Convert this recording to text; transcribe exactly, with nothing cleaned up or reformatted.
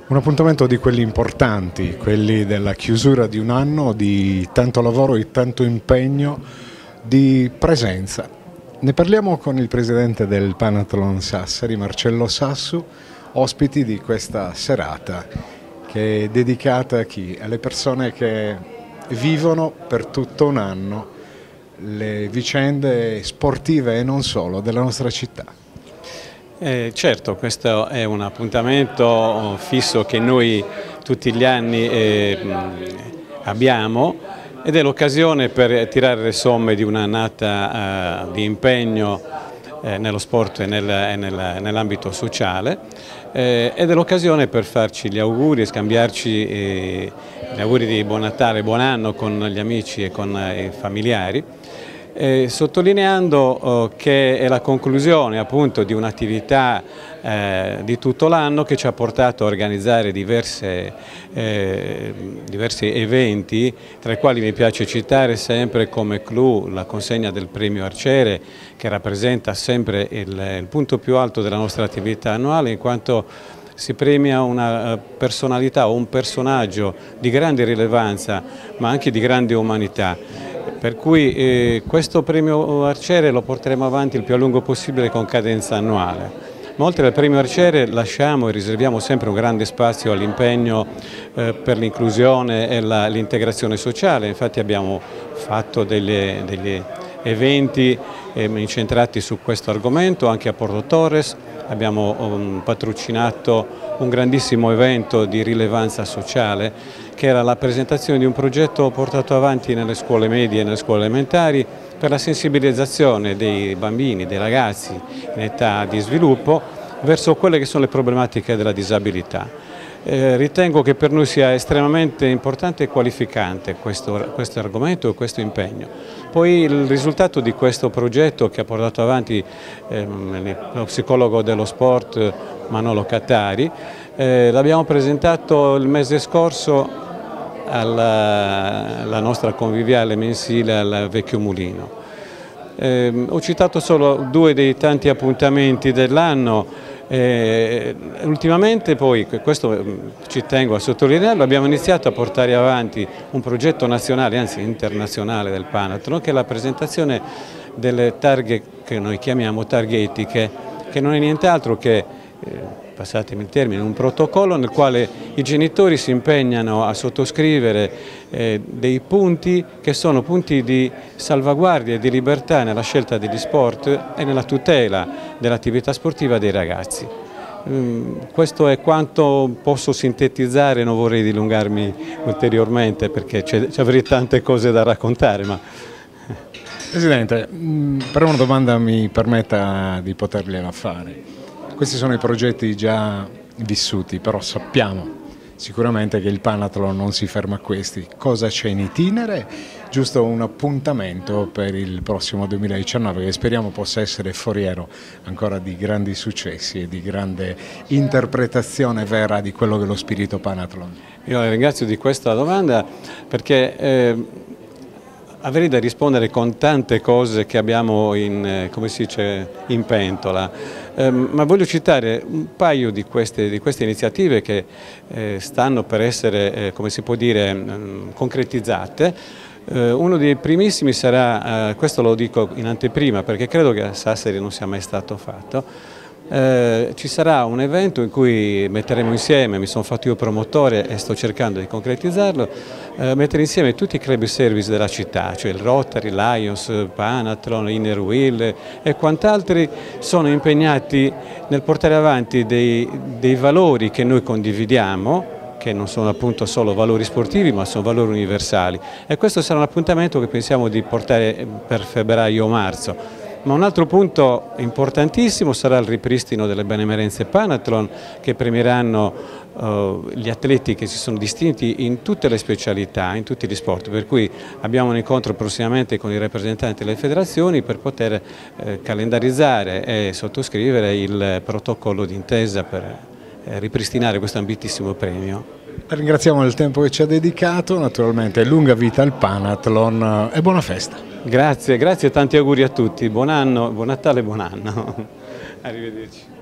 Un appuntamento di quelli importanti, quelli della chiusura di un anno di tanto lavoro, di tanto impegno, di presenza. Ne parliamo con il presidente del Panathlon Sassari, Marcello Sassu, ospiti di questa serata che è dedicata a chi? Alle persone che vivono per tutto un anno le vicende sportive e non solo della nostra città. Eh, certo, questo è un appuntamento fisso che noi tutti gli anni eh, abbiamo ed è l'occasione per tirare le somme di un'annata eh, di impegno eh, nello sport e nel, nel, nell'ambito sociale eh, ed è l'occasione per farci gli auguri e scambiarci eh, gli auguri di buon Natale e buon anno con gli amici e con i familiari. Eh, sottolineando eh, che è la conclusione appunto di un'attività eh, di tutto l'anno che ci ha portato a organizzare diverse, eh, diversi eventi, tra i quali mi piace citare sempre come clou la consegna del premio Arciere, che rappresenta sempre il, il punto più alto della nostra attività annuale, in quanto si premia una personalità o un personaggio di grande rilevanza ma anche di grande umanità. Per cui eh, questo premio Arciere lo porteremo avanti il più a lungo possibile con cadenza annuale. Ma oltre al premio Arciere lasciamo e riserviamo sempre un grande spazio all'impegno eh, per l'inclusione e l'integrazione sociale. Infatti abbiamo fatto delle, degli eventi eh, incentrati su questo argomento anche a Porto Torres. Abbiamo um, patrocinato un grandissimo evento di rilevanza sociale che era la presentazione di un progetto portato avanti nelle scuole medie e nelle scuole elementari per la sensibilizzazione dei bambini, dei ragazzi in età di sviluppo verso quelle che sono le problematiche della disabilità. Eh, ritengo che per noi sia estremamente importante e qualificante questo, questo argomento e questo impegno. Poi il risultato di questo progetto che ha portato avanti ehm, lo psicologo dello sport Manolo Cattari, eh, l'abbiamo presentato il mese scorso alla, alla nostra conviviale mensile al Vecchio Mulino. Eh, ho citato solo due dei tanti appuntamenti dell'anno. Eh, ultimamente poi, questo ci tengo a sottolinearlo, abbiamo iniziato a portare avanti un progetto nazionale, anzi internazionale del Panathlon, che è la presentazione delle targhe che noi chiamiamo targhe etiche, che non è nient'altro che, eh, passatemi il termine, un protocollo nel quale i genitori si impegnano a sottoscrivere eh, dei punti che sono punti di salvaguardia e di libertà nella scelta degli sport e nella tutela dell'attività sportiva dei ragazzi. Mm, questo è quanto posso sintetizzare, non vorrei dilungarmi ulteriormente perché avrei tante cose da raccontare. Ma... Presidente, per una domanda mi permetta di potergliela fare. Questi sono i progetti già vissuti, però sappiamo sicuramente che il Panathlon non si ferma a questi. Cosa c'è in itinere? Giusto un appuntamento per il prossimo duemiladiciannove che speriamo possa essere foriero ancora di grandi successi e di grande interpretazione vera di quello che è lo spirito Panathlon. Io la ringrazio di questa domanda perché eh, avrei da rispondere con tante cose che abbiamo in, come si dice, in pentola. Eh, ma voglio citare un paio di queste, di queste iniziative che eh, stanno per essere, eh, come si può dire, mh, concretizzate. Eh, uno dei primissimi sarà, eh, questo lo dico in anteprima perché credo che a Sassari non sia mai stato fatto, eh, ci sarà un evento in cui metteremo insieme, mi sono fatto io promotore e sto cercando di concretizzarlo, eh, mettere insieme tutti i club service della città, cioè il Rotary, Lions, Panathlon, Inner Wheel e quant'altri sono impegnati nel portare avanti dei, dei valori che noi condividiamo, che non sono appunto solo valori sportivi ma sono valori universali, e questo sarà un appuntamento che pensiamo di portare per febbraio o marzo. Ma un altro punto importantissimo sarà il ripristino delle benemerenze Panathlon che premieranno uh, gli atleti che si sono distinti in tutte le specialità, in tutti gli sport, per cui abbiamo un incontro prossimamente con i rappresentanti delle federazioni per poter eh, calendarizzare e sottoscrivere il protocollo d'intesa per eh, ripristinare questo ambitissimo premio. La ringraziamo del tempo che ci ha dedicato, naturalmente lunga vita al Panathlon e buona festa. Grazie, grazie e tanti auguri a tutti, buon anno, buon Natale e buon anno. Arrivederci.